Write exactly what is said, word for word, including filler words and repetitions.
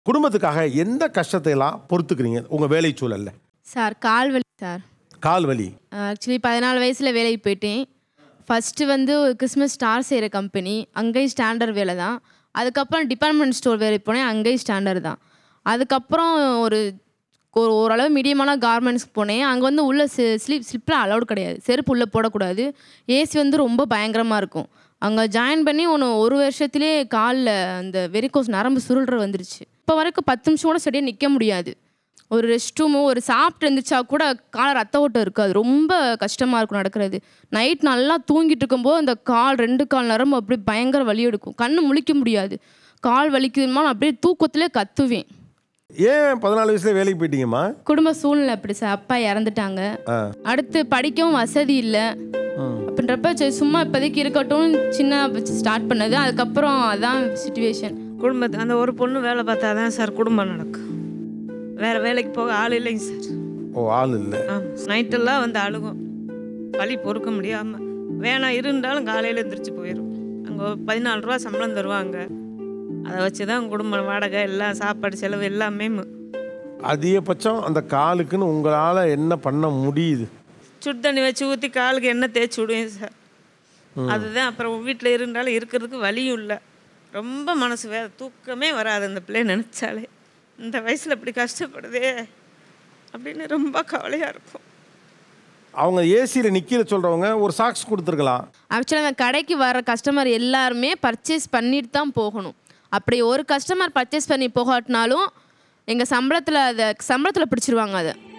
குடும்பத்துக்காக எந்த கஷ்டத்தை எல்லாம் பொறுத்துக்கிறீங்க உங்க வேலை சூழல்ல? சார் கால் வலி சார். கால் வலி. ஆக்சுவலி பதினாலு வயசில் வேலைக்கு போயிட்டேன். ஃபஸ்ட்டு வந்து ஒரு கிறிஸ்மஸ் ஸ்டார் செய்கிற கம்பெனி, அங்கேயும் ஸ்டாண்டர்ட் வேலை தான். அதுக்கப்புறம் டிபார்ட்மெண்ட் ஸ்டோர் வேலைக்கு போனேன், அங்கேயும் ஸ்டாண்டர்ட் தான். அதுக்கப்புறம் ஒரு ஒரு ஓரளவு மீடியமான கார்மெண்ட்ஸ்க்கு போனேன். அங்கே வந்து உள்ள ஸ்லிப் ஸ்லிப்லாம் அலௌட் கிடையாது, செருப்பு உள்ளே போடக்கூடாது. ஏசி வந்து ரொம்ப பயங்கரமாக இருக்கும். அங்கே ஜாயின் பண்ணி ஒன்று ஒரு வருஷத்துலேயே காலில் அந்த வெரிகோஸ் நரம்பு சுருள்ற வந்துருச்சு. இப்போ வரைக்கும் பத்து நிமிஷம் கூட சரியாக நிற்க முடியாது. ஒரு ரெஸ்ட் ரூமு ஒரு சாப்பிட்டு இருந்துச்சா கூட காலை ரத்த ஓட்டம் இருக்காது. ரொம்ப கஷ்டமாக இருக்கும் நடக்கிறது. நைட் நல்லா தூங்கிட்டு இருக்கும்போது அந்த கால் ரெண்டு கால் நரம்பு அப்படியே பயங்கர வலி எடுக்கும். கண்ணு முழிக்க முடியாது. கால் வலிக்குதுமா நான் அப்படியே தூக்கத்திலே கத்துவேன். ஏன் பதினாலு வயசுல வேலைக்கு போயிட்டீங்கம்மா? குடும்ப சூழ்நிலை அப்படி சார். அப்பா இறந்துட்டாங்க. அடுத்து படிக்கவும் வசதி இல்லை அப்படின்றப்ப சரி சும்மா இப்போதைக்கு இருக்கட்டும் சின்ன ஸ்டார்ட் பண்ணது. அதுக்கப்புறம் அதான் சிச்சுவேஷன். குடும்பத்து அந்த ஒரு பொண்ணு வேலை பார்த்தா தான் சார் குடும்பம் நடக்கும். வேறு வேலைக்கு போக ஆள் இல்லைங்க சார். ஓ, ஆள் இல்லை. ஆமாம், நைட்டெல்லாம் வந்து அழுகும், வலி பொறுக்க முடியாமல். வேணாம் இருந்தாலும் காலையில் எந்திரிச்சு போயிடும். அங்கே பதினாலு ரூபா சம்பளம் தருவாங்க. அதை வச்சு தான் குடும்பம் வாடகை எல்லாம் சாப்பாடு செலவு எல்லாமே. அதிகபட்சம் அந்த காலுக்குன்னு உங்களால் என்ன பண்ண முடியுது? சுடு தண்ணி வச்சு ஊற்றி காலுக்கு எண்ணெய் தேய்ச்சி விடுவேன் சார். அதுதான். அப்புறம் வீட்டில் இருந்தாலும் இருக்கிறதுக்கு வலியும் இல்லை. ரொம்ப மனசு வே தூக்கமே வராது அந்த பிள்ளைய நினச்சாலே. இந்த வயசில் இப்படி கஷ்டப்படுதே அப்படின்னு ரொம்ப கவலையாக இருக்கும். அவங்க ஏசியில் நிற்கிற சொல்கிறவங்க ஒரு சாக்ஸ் கொடுத்துருக்கலாம். ஆக்சுவலாக அந்த கடைக்கு வர கஸ்டமர் எல்லாருமே பர்ச்சேஸ் பண்ணிட்டு தான் போகணும். அப்படி ஒரு கஸ்டமர் பர்ச்சேஸ் பண்ணி போகாட்டினாலும் எங்கள் சம்பளத்தில் அதை சம்பளத்தில் பிடிச்சிருவாங்க அதை.